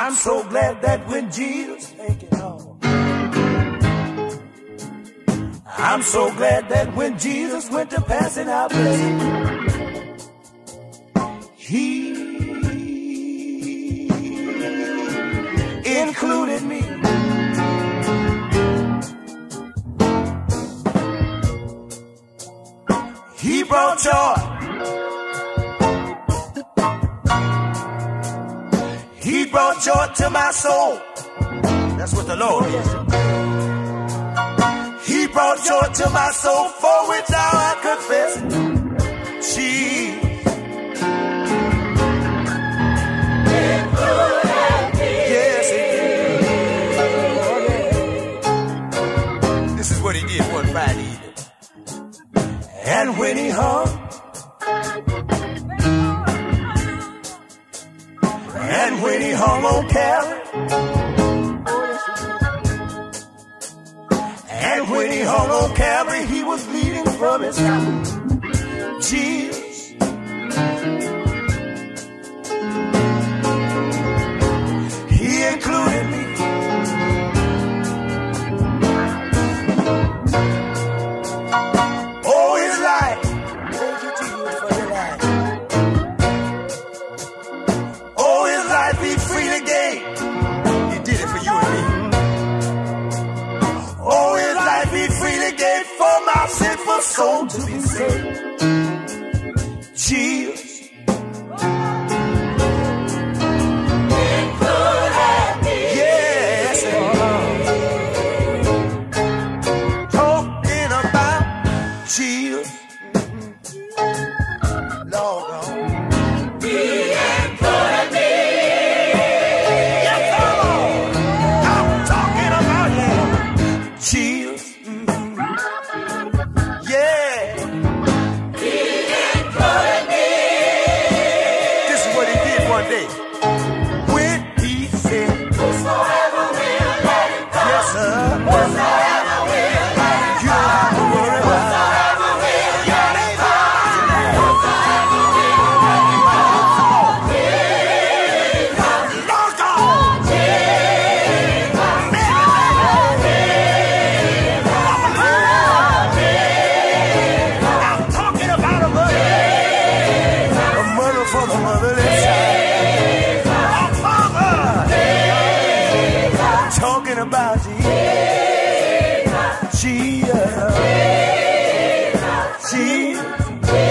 I'm so glad that when Jesus, thank you, Lord. I'm so glad that when Jesus went to passing out blessing, he included me. He brought joy. He brought joy to my soul. That's what the Lord is. He brought joy to my soul, for which now I confess. She included me. Yes, he did. This is what he did one Friday evening. And when he hung, and when he hung on Calvary, and when he hung on Calvary, he was bleeding from his heart. Jesus, he included me. Oh, his life. Thank you, Jesus, for your life. Oh, his life he freely gave. He did it for you and me. Oh, his life he freely gave for my sinful soul to be saved. Jesus included me. Yes, talking about Jesus. Lord, he included me. Yes, Lord. I'm talking about him. Jesus. Yeah. He included me. This is what he did one day. When he said, whosoever will let him come. Yes, sir. Whosoever will let him come. You don't have to worry about it. Whosoever will let him come. Whosoever will let him come. Jesus. Lord God. Jesus. I'm talking about a mother for the motherless, a father, talking about Jesus, Jesus, Jesus.